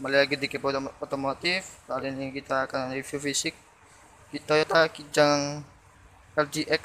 Kembali lagi di Kepo Otomotif. Kali ini kita akan review fisik di Toyota Kijang LGX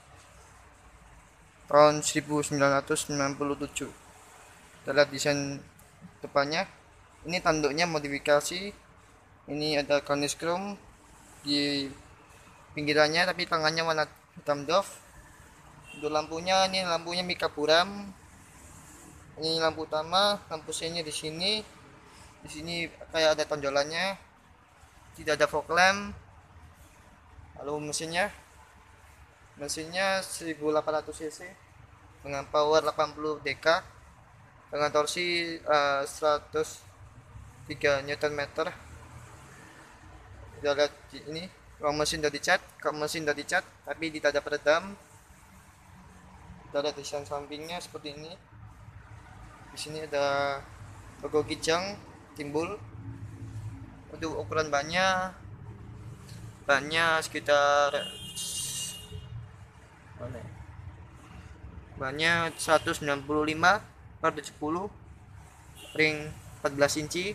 tahun 1997. Kita lihat desain depannya. Ini tanduknya modifikasi. Ini ada cornice chrome di pinggirannya, tapi tangannya warna hitam doff. Untuk lampunya, ini lampunya Mika Buram. Ini lampu utama, lampu senya di sini. Di sini kayak ada tonjolannya. Tidak ada fog lamp. Lalu mesinnya 1800 cc dengan power 80 dk dengan torsi 103 Nm. Kita lihat ini kap mesin udah dicat tapi tidak ada peredam. Kita lihat desain sampingnya seperti ini. Di sini ada logo Kijang timbul. Untuk ukuran bannya sekitar bannya 195 per 70, ring 14 inci.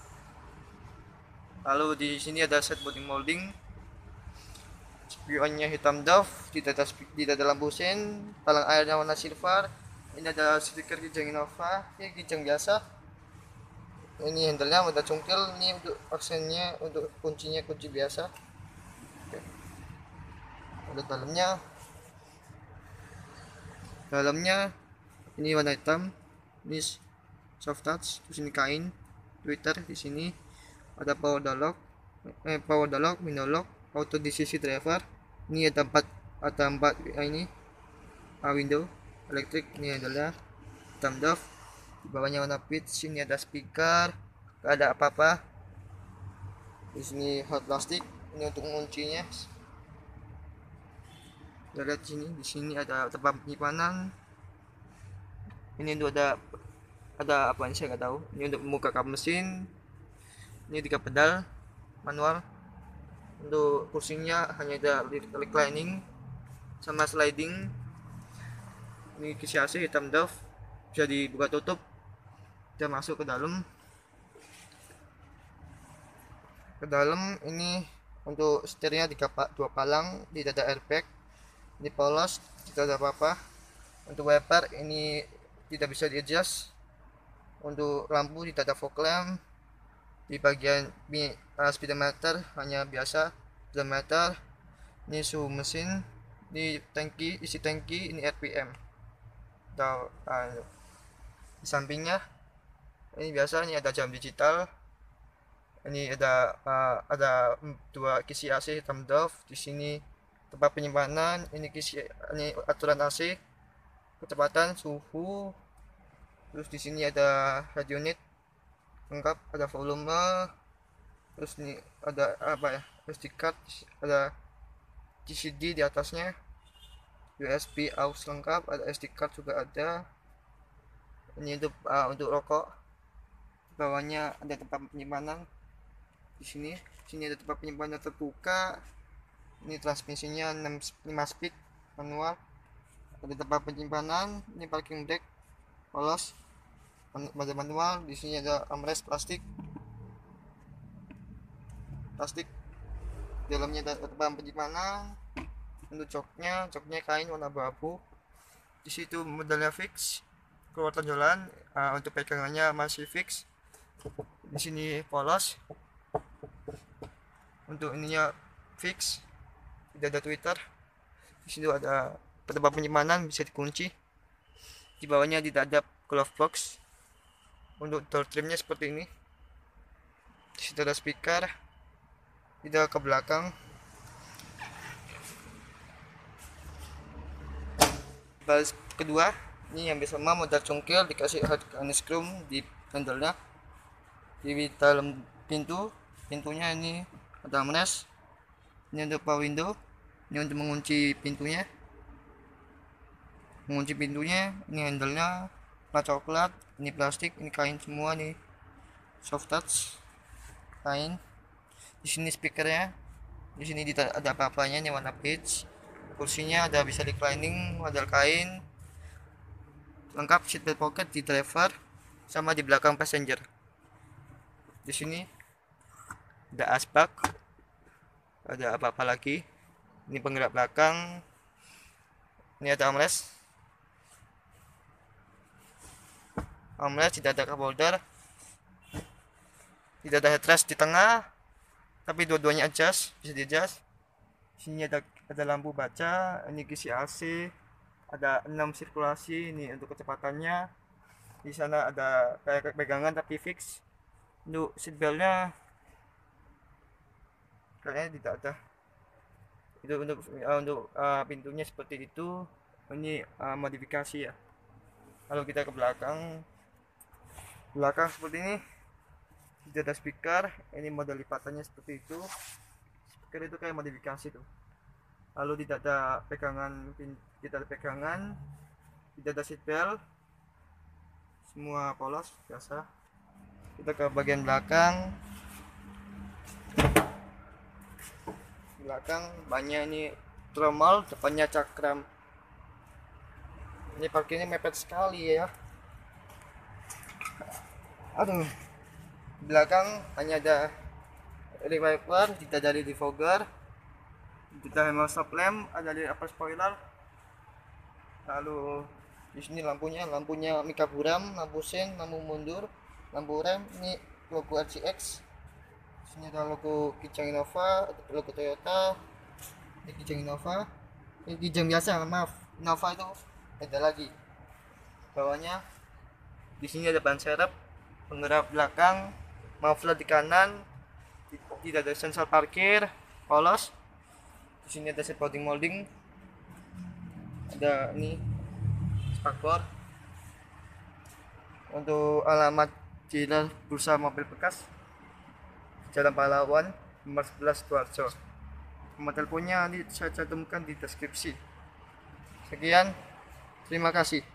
Lalu di sini ada set body molding. Spionnya hitam doff, tidak ada lampu sen, talang airnya warna silver. Ini ada stiker Kijang Innova, ini Kijang biasa. Ini handle-nya udah cungkil, ini untuk aksennya, untuk kuncinya kunci biasa. Oke. Ada dalamnya ini warna hitam, ini soft touch, terus ini kain Twitter. Di sini ada power door lock, window lock, auto DCC driver. Ini ada empat ini window elektrik. Ini adalah hitam doff. Di bawahnya warna peach. Sini ada speaker, gak ada apa-apa. Di sini hot plastik, ini untuk menguncinya. Kita lihat di sini ada tempat penyimpanan. Ini untuk ada apa ini saya nggak tahu. Ini untuk membuka kap mesin. Ini 3 pedal manual. Untuk kursinya hanya ada reclining sama sliding. Ini kisi AC hitam doff, bisa dibuka tutup. Kita masuk ke dalam ini untuk setirnya 2 palang, tidak ada airbag. Ini polos, tidak ada apa-apa. Untuk wiper ini tidak bisa di adjust. Untuk lampu tidak ada fog lamp. Di bagian speedometer hanya biasa speedometer. Ini suhu mesin, ini isi tangki, ini RPM. Di sampingnya ini biasa, ini ada jam digital. Ini ada 2 kisi AC hitam doff. Di sini tempat penyimpanan, ini aturan AC, kecepatan, suhu. Terus di sini ada radio unit lengkap, ada volume. Terus ini ada apa ya, SD card, ada CCD di atasnya, USB aux lengkap, ada SD card juga ada. Ini untuk rokok. Bawahnya ada tempat penyimpanan. Di sini ada tempat penyimpanan terbuka. Ini transmisinya 5 speed manual. Ada tempat penyimpanan. Ini parking brake polos manual. Di sini ada armrest plastik. Dalamnya ada tempat penyimpanan. Untuk joknya kain warna abu-abu. Di situ modelnya fix, keluar tonjolan. Untuk pegangannya masih fix. Di sini polos. Untuk ininya fix, tidak ada Twitter. Di situ ada tempat penyimpanan, bisa dikunci. Di bawahnya tidak ada glove box. Untuk door trimnya seperti ini. Di situ ada speaker. Tidak ke belakang. Baris kedua, ini yang sama model cungkil, dikasih cornice chrome di handle-nya. Di dalam pintunya ini ada armrest. Ini untuk power window. Ini untuk mengunci pintunya. Ini handle-nya warna coklat, ini plastik, ini kain semua nih. Soft touch, kain. Di sini speakernya. Di sini tidak ada apa-apanya, ini warna peach. Kursinya ada bisa reclining, model kain. Lengkap seatbelt pocket di driver sama di belakang passenger. Di sini ada asbak, ada apa-apa lagi. Ini penggerak belakang, ini ada armrest, tidak ada cup holder, tidak ada headrest di tengah, tapi dua-duanya adjust, bisa di adjust. Sini ada lampu baca, ini kisi AC, ada 6 sirkulasi, ini untuk kecepatannya. Di sana ada kayak pegangan tapi fix. Untuk seatbeltnya kayaknya tidak ada. Itu untuk pintunya seperti itu. Ini modifikasi ya. Kalau kita ke belakang seperti ini, tidak ada speaker. Ini model lipatannya seperti itu. Speaker itu kayak modifikasi tuh. Lalu tidak ada pegangan, tidak ada seatbelt, semua polos biasa. Kita ke bagian belakang banyak ini tromol, depannya cakram. Ini parkirnya mepet sekali ya. Aduh, belakang hanya ada rear wiper, tidak ada defogger, tidak ada stop lamp, ada di upper spoiler. Lalu di sini lampunya mika buram, lampu sen, lampu mundur, lampu rem. Ini logo RCX. Sini ada logo Kijang Innova, logo Toyota. Ini Kijang Innova. Ini Kijang biasa, maaf. Innova itu ada lagi. Bawahnya di sini ada ban serep, penggerak belakang, muffler di kanan, tidak ada sensor parkir, polos. Di sini ada seat molding, ada ini spakbor. Untuk alamat dealer Bursa Mobil Bekas, Jalan Pahlawan, nomor 11 Tuarjo. Nomor teleponnya nanti saya cantumkan di deskripsi. Sekian, terima kasih.